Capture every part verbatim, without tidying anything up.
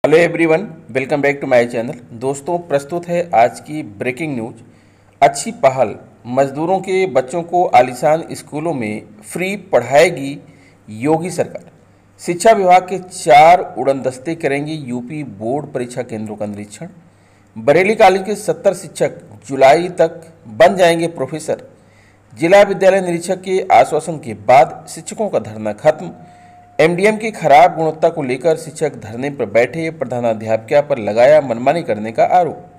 Hello everyone, welcome back to my channel. दोस्तों, प्रस्तुत है आज की ब्रेकिंग न्यूज। अच्छी पहल, मजदूरों के बच्चों को आलीशान स्कूलों में फ्री पढ़ाएगी योगी सरकार। शिक्षा विभाग के चार उड़न दस्ते करेंगे यूपी बोर्ड परीक्षा केंद्रों का निरीक्षण। बरेली कॉलेज के सत्तर शिक्षक जुलाई तक बन जाएंगे प्रोफेसर। जिला विद्यालय निरीक्षक के आश्वासन के बाद शिक्षकों का धरना खत्म। एमडीएम की खराब गुणवत्ता को लेकर शिक्षक धरने पर बैठे, प्रधानाध्यापिका पर लगाया मनमानी करने का आरोप।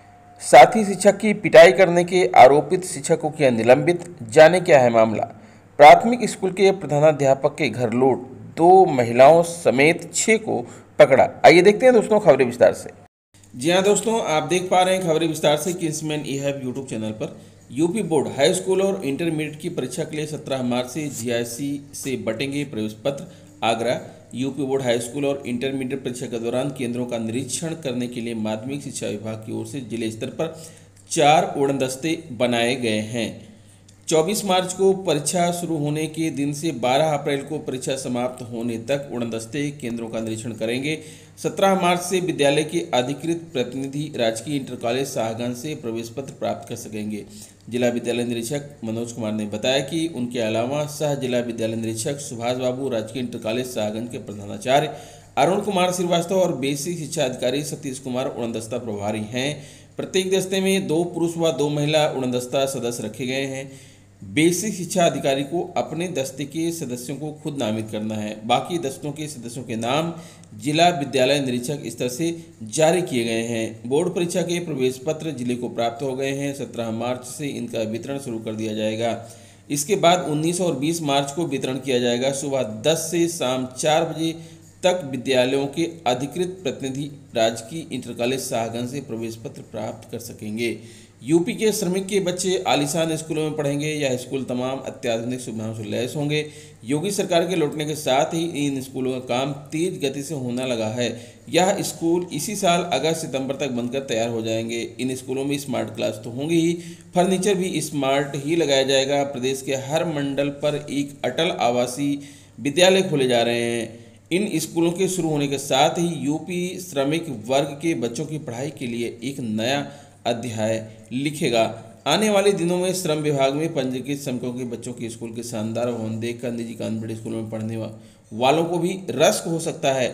साथी शिक्षक की पिटाई करने के आरोपित शिक्षक को किया निलंबित। जाने क्या है मामला। प्राथमिक स्कूल के प्रधानाध्यापक के घर लूट, दो महिलाओं समेत छह को पकड़ा। आइए देखते हैं दोस्तों खबरें विस्तार से। जी हाँ दोस्तों, आप देख पा रहे हैं खबरें विस्तार से Kingsman E have YouTube channel पर। यूपी बोर्ड हाई स्कूल और इंटरमीडिएट की परीक्षा के लिए सत्रह मार्च से जीआईसी से बटेंगे प्रवेश पत्र। Agra UP board high school और इंटरमीडिएट परीक्षा के दौरान केंद्रों का निरीक्षण करने के लिए माध्यमिक शिक्षा विभाग की ओर से जिले स्तर पर चार उड़न दस्ते बनाए गए हैं। चौबीस मार्च को परीक्षा शुरू होने के दिन से बारह अप्रैल को परीक्षा समाप्त होने तक उड़न दस्ते केंद्रों का निरीक्षण करेंगे। सत्रह मार्च से विद्यालय के अधिकृत प्रतिनिधि राजकीय इंटर कॉलेज शाहगंज से प्रवेश पत्र प्राप्त कर सकेंगे। जिला विद्यालय निरीक्षक मनोज कुमार ने बताया कि उनके अलावा सह जिला विद्यालय निरीक्षक सुभाष बाबू, राजकीय इंटर कॉलेज शाहगंज के प्रधानाचार्य अरुण कुमार श्रीवास्तव और बेसिक शिक्षा अधिकारी सतीश कुमार उड़न दस्ता प्रभारी हैं। प्रत्येक दस्ते में दो पुरुष व दो महिला उड़न दस्ता सदस्य रखे गए हैं। बेसिक शिक्षा अधिकारी को अपने दस्ते के सदस्यों को खुद नामित करना है। बाकी दस्तों के सदस्यों के नाम जिला विद्यालय निरीक्षक स्तर से जारी किए गए हैं। बोर्ड परीक्षा के प्रवेश पत्र जिले को प्राप्त हो गए हैं। सत्रह मार्च से इनका वितरण शुरू कर दिया जाएगा। इसके बाद उन्नीस और बीस मार्च को वितरण किया जाएगा। सुबह दस से शाम चार बजे तक विद्यालयों के अधिकृत प्रतिनिधि राजकीय इंटर कॉलेज शाहगंज से प्रवेश पत्र प्राप्त कर सकेंगे। यूपी के श्रमिक के बच्चे आलीशान स्कूलों में पढ़ेंगे। यह स्कूल तमाम अत्याधुनिक सुविधाओं से लैस होंगे। योगी सरकार के लौटने के साथ ही इन स्कूलों का काम तेज गति से होने लगा है। यह स्कूल इसी साल अगस्त सितंबर तक बनकर तैयार हो जाएंगे। इन स्कूलों में स्मार्ट क्लास तो होंगी ही, फर्नीचर भी स्मार्ट ही लगाया जाएगा। प्रदेश के हर मंडल पर एक अटल आवासीय विद्यालय खोले जा रहे हैं। इन स्कूलों के शुरू होने के साथ ही यूपी श्रमिक वर्ग के बच्चों की पढ़ाई के लिए एक नया अध्याय लिखेगा। आने वाले दिनों में श्रम विभाग में पंजीकृत श्रमिकों के बच्चों के स्कूल के शानदार भवन देखकर निजी कॉन्वेंट स्कूलों में पढ़ने वालों को भी रस हो सकता है।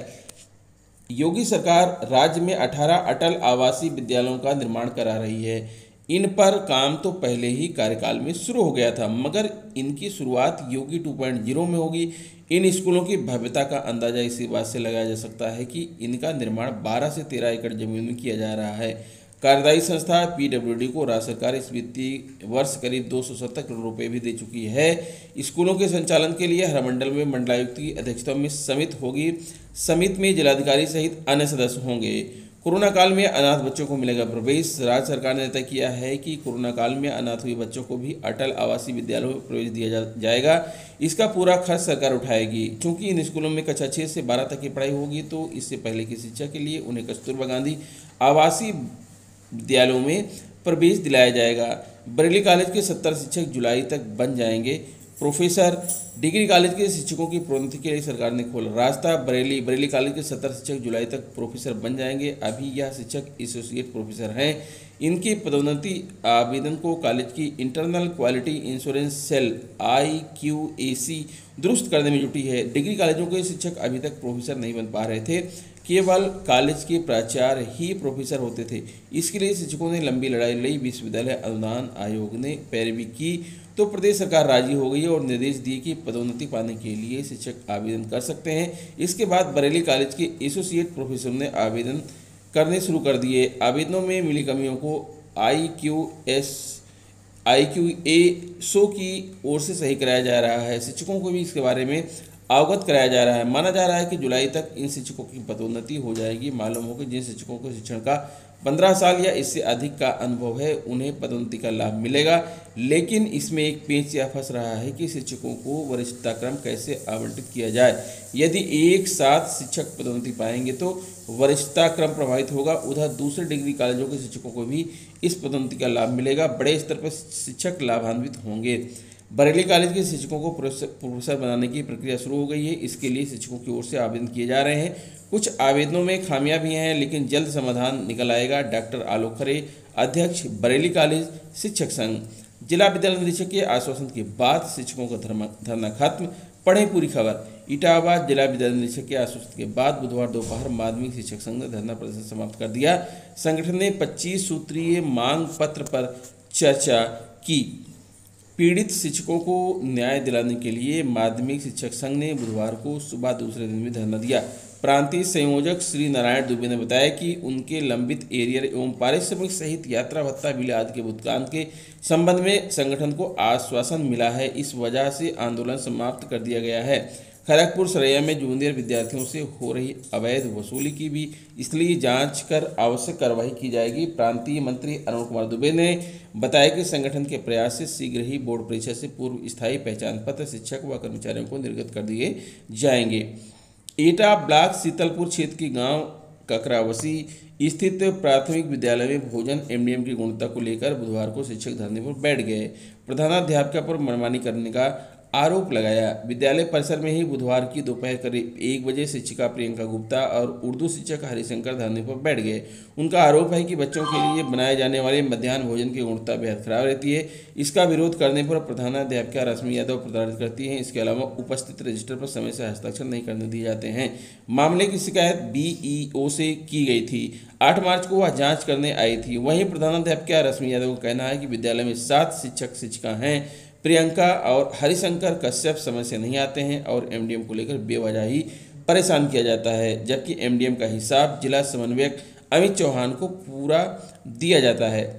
योगी सरकार राज्य में अठारह अटल आवासीय विद्यालयों का निर्माण करा रही है। इन पर काम तो पहले ही कार्यकाल में शुरू हो गया था, मगर इनकी शुरुआत योगी टू पॉइंट ज़ीरो में होगी। इन स्कूलों की भव्यता का अंदाजा इसी बात से लगाया जा सकता है कि इनका निर्माण बारह से तेरह एकड़ जमीन में किया जा रहा है। कार्यदायी संस्था पीडब्ल्यूडी को राज्य सरकार इस वित्तीय वर्ष करीब दो सौ सत्तर करोड़ रुपए भी दे चुकी है। स्कूलों के संचालन के लिए हर मंडल में मंडलायुक्त की अध्यक्षता में समिति होगी। समिति में जिलाधिकारी सहित अन्य सदस्य होंगे। कोरोना काल में अनाथ बच्चों को मिलेगा प्रवेश। राज्य सरकार ने तय किया है कि कोरोना काल में अनाथ हुए बच्चों को भी अटल आवासीय विद्यालयों में प्रवेश दिया जा, जाएगा। इसका पूरा खर्च सरकार उठाएगी। चूंकि इन स्कूलों में कक्षा छः से बारह तक की पढ़ाई होगी, तो इससे पहले की शिक्षा के लिए उन्हें कस्तूरबा गांधी आवासीय विद्यालयों में प्रवेश दिलाया जाएगा। बरेली कॉलेज के सत्तर शिक्षक जुलाई तक बन जाएंगे प्रोफेसर। डिग्री कॉलेज के शिक्षकों की प्रोन्नति के लिए सरकार ने खोला रास्ता। बरेली बरेली कॉलेज के सत्तर शिक्षक जुलाई तक प्रोफेसर बन जाएंगे। अभी यह शिक्षक एसोसिएट प्रोफेसर हैं। इनकी पदोन्नति आवेदन को कॉलेज की internal quality insurance cell I Q A C दुरुस्त करने में जुटी है। डिग्री कॉलेजों के शिक्षक अभी तक प्रोफेसर नहीं बन पा रहे थे, केवल कॉलेज के प्राचार्य ही प्रोफेसर होते थे। इसके लिए शिक्षकों ने लंबी लड़ाई लड़ी। विश्वविद्यालय अनुदान आयोग ने पैरवी की तो प्रदेश सरकार राजी हो गई और निर्देश दिए कि पदोन्नति पाने के लिए शिक्षक आवेदन कर सकते हैं। इसके बाद बरेली कॉलेज के एसोसिएट प्रोफेसर ने आवेदन करने शुरू कर दिए। आवेदनों में मिली कमियों को I Q S I Q A सो की ओर से सही कराया जा रहा है। शिक्षकों को भी इसके बारे में अवगत कराया जा रहा है। माना जा रहा है कि जुलाई तक इन शिक्षकों की पदोन्नति हो जाएगी। मालूम हो कि जिन शिक्षकों को शिक्षण का पंद्रह साल या इससे अधिक का अनुभव है, उन्हें पदोन्नति का लाभ मिलेगा। लेकिन इसमें एक पेच यह फंस रहा है कि शिक्षकों को वरिष्ठता क्रम कैसे आवंटित किया जाए। यदि एक साथ शिक्षक पदोन्नति पाएंगे तो वरिष्ठता क्रम प्रभावित होगा। उधर दूसरे डिग्री कॉलेजों के शिक्षकों को भी इस पदोन्नति का लाभ मिलेगा। बड़े स्तर पर शिक्षक लाभान्वित होंगे। बरेली कॉलेज के शिक्षकों को प्रोफेसर बनाने की प्रक्रिया शुरू हो गई है। इसके लिए शिक्षकों की ओर से आवेदन किए जा रहे हैं। कुछ आवेदनों में खामियां भी हैं, लेकिन जल्द समाधान निकल आएगा। डॉक्टर आलोक खरे, अध्यक्ष बरेली कॉलेज शिक्षक संघ। जिला विद्यालय निदेशक के आश्वासन के बाद शिक्षकों का धर्मा धरना खत्म। पढ़ें पूरी खबर। इटावा जिला विद्यालय निदेशक के आश्वासन के बाद बुधवार दोपहर माध्यमिक शिक्षक संघ ने धरना प्रदर्शन समाप्त कर दिया। संगठन ने पच्चीस सूत्रीय मांग पत्र पर चर्चा की। पीड़ित शिक्षकों को न्याय दिलाने के लिए माध्यमिक शिक्षक संघ ने बुधवार को सुबह दूसरे दिन भी धरना दिया। प्रांतीय संयोजक श्री नारायण दुबे ने बताया कि उनके लंबित एरियर एवं पारिश्रमिक सहित यात्रा भत्ता बिल आदि के भुगतान के संबंध में संगठन को आश्वासन मिला है। इस वजह से आंदोलन समाप्त कर दिया गया है। खड़गपुर सरैया में जूनियर विद्यार्थियों से हो रही अवैध वसूली की भी इसलिए जांच कर आवश्यक कार्रवाई की जाएगी। प्रांतीय मंत्री अरुण कुमार दुबे ने बताया कि संगठन के प्रयास से शीघ्र ही बोर्ड परीक्षा से पूर्व स्थायी पहचान पत्र शिक्षक व कर्मचारियों को निर्गत कर दिए जाएंगे। एटा ब्लॉक सीतलपुर क्षेत्र के गांव ककरावसी स्थित प्राथमिक विद्यालय में भोजन एमडीएम की गुणवत्ता को लेकर बुधवार को शिक्षक धरने पर बैठ गए। प्रधानाध्यापिका पर मनमानी करने का आरोप लगाया। विद्यालय परिसर में ही बुधवार की दोपहर करीब एक बजे शिक्षिका प्रियंका गुप्ता और उर्दू शिक्षक हरिशंकर धरने पर बैठ गए। उनका आरोप है कि बच्चों के लिए बनाए जाने वाले मध्याह्न भोजन की गुणवत्ता बेहद खराब रहती है। इसका विरोध करने पर प्रधानाध्यापिका रश्मि यादव प्रताड़ित करती हैं। इसके अलावा उपस्थित रजिस्टर पर समय से हस्ताक्षर नहीं करने दिए जाते हैं। मामले की शिकायत बीईओ से की गई थी। आठ मार्च को वह जाँच करने आई थी। वहीं प्रधानाध्यापिका रश्मि यादव का कहना है कि विद्यालय में सात शिक्षक शिक्षिका हैं। प्रियंका और हरिशंकर कश्यप समय से नहीं आते हैं और एमडीएम को लेकर बेवजह ही परेशान किया जाता है, जबकि एमडीएम का हिसाब जिला समन्वयक अमित चौहान को पूरा दिया जाता है।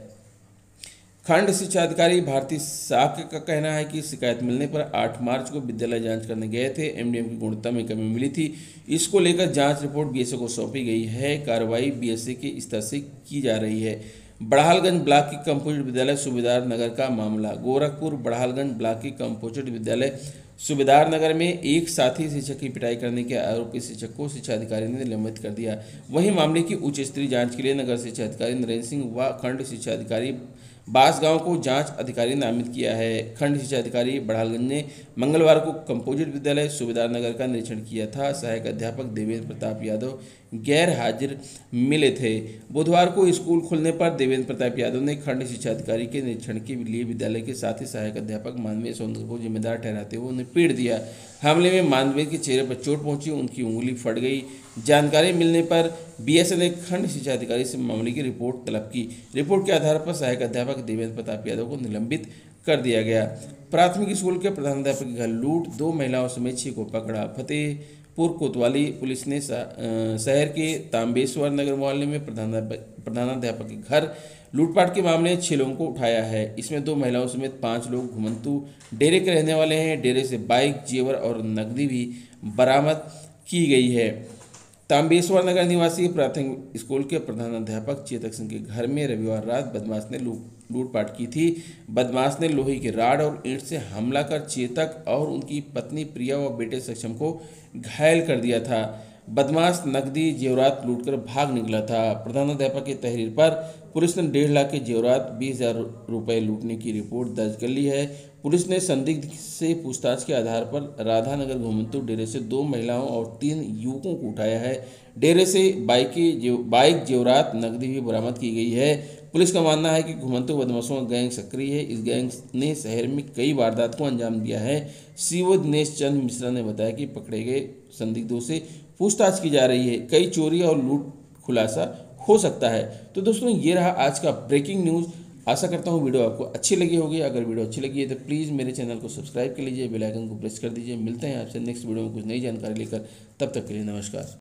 खंड शिक्षा अधिकारी भारती साक्य का कहना है कि शिकायत मिलने पर आठ मार्च को विद्यालय जांच करने गए थे। एमडीएम की गुणवत्ता में कमी मिली थी। इसको लेकर जांच रिपोर्ट बीएसए को सौंपी गई है। कार्रवाई बीएसए के स्तर से की जा रही है। बढ़ालगंज ब्लॉक की कंपोजिट विद्यालय सूबेदार नगर का मामला। गोरखपुर बढ़ालगंज ब्लॉक की कंपोजिट विद्यालय सूबेदार नगर में एक साथी शिक्षक की पिटाई करने के आरोपी शिक्षक को शिक्षा अधिकारी ने निलंबित कर दिया। वहीं मामले की उच्च स्तरीय जांच के लिए नगर शिक्षा अधिकारी नरेंद्र सिंह व खंड शिक्षा अधिकारी बांसगांव को जांच अधिकारी नामित किया है। खंड शिक्षा अधिकारी बढ़ालगंज ने मंगलवार को कंपोजिट विद्यालय सूबेदार नगर का निरीक्षण किया था। सहायक अध्यापक देवेंद्र प्रताप यादव गैर हाजिर मिले थे। बुधवार को स्कूल खुलने पर देवेंद्र प्रताप यादव ने खंड शिक्षा अधिकारी के निरीक्षण के लिए विद्यालय के साथ ही सहायक अध्यापक मानवीय सौंदर्य को जिम्मेदार ठहराते हुए उन्हें पीट दिया। हमले में मानवीय के चेहरे पर चोट पहुंची, उनकी उंगली फट गई। जानकारी मिलने पर बीएसए ने खंड शिक्षा अधिकारी से मामले की रिपोर्ट तलब की। रिपोर्ट के आधार पर सहायक अध्यापक देवेंद्र प्रताप यादव को निलंबित कर दिया गया। प्राथमिक स्कूल के प्रधानाध्यापक के घर लूट, दो महिलाओं समेत छह को पकड़ा। फतेहपुर कोतवाली पुलिस ने शहर के तांबेश्वर नगर मोहल्ले में प्रधानाध्यापक के घर लूटपाट के मामले में छह लोगों को उठाया है। इसमें दो महिलाओं समेत पांच लोग घुमंतु डेरे के रहने वाले हैं। डेरे से बाइक, जेवर और नकदी भी बरामद की गई है। तांबेश्वर नगर निवासी प्राथमिक स्कूल के प्रधानाध्यापक चेतक सिंह के घर में रविवार रात बदमाश ने लूट लूटपाट की थी। बदमाश ने लोहे की राड और ईंट से हमला कर चेतक और उनकी पत्नी प्रिया व बेटे सक्षम को घायल कर दिया था। बदमाश नकदी जेवरात लूटकर भाग निकला था। प्रधानाध्यापक की तहरीर पर पुलिस ने डेढ़ लाख के जेवरात बीस हजार रुपये लूटने की रिपोर्ट दर्ज कर ली है। पुलिस ने संदिग्ध से पूछताछ के आधार पर राधानगर घुमंतु डेरे से दो महिलाओं और तीन युवकों को उठाया है। डेरे से बाइक जेव, बाइक जेवरात नकदी भी बरामद की गई है। पुलिस का मानना है कि घुमंतु बदमाशों का गैंग सक्रिय है। इस गैंग ने शहर में कई वारदात को अंजाम दिया है। सीओ दिनेश चंद मिश्रा ने बताया कि पकड़े गए संदिग्धों से पूछताछ की जा रही है। कई चोरी और लूट खुलासा हो सकता है। तो दोस्तों, ये रहा आज का ब्रेकिंग न्यूज़। आशा करता हूँ वीडियो आपको अच्छी लगी होगी। अगर वीडियो अच्छी लगी है तो प्लीज़ मेरे चैनल को सब्सक्राइब कर लीजिए, बेल आइकन को प्रेस कर दीजिए। मिलते हैं आपसे नेक्स्ट वीडियो में कुछ नई जानकारी लेकर। तब तक के लिए नमस्कार।